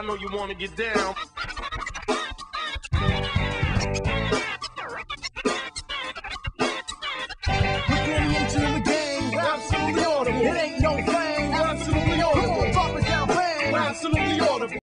I know you wanna get down. Getting into the game, absolutely audible. It ain't no flame, absolutely audible. Drop it down, bang, absolutely audible.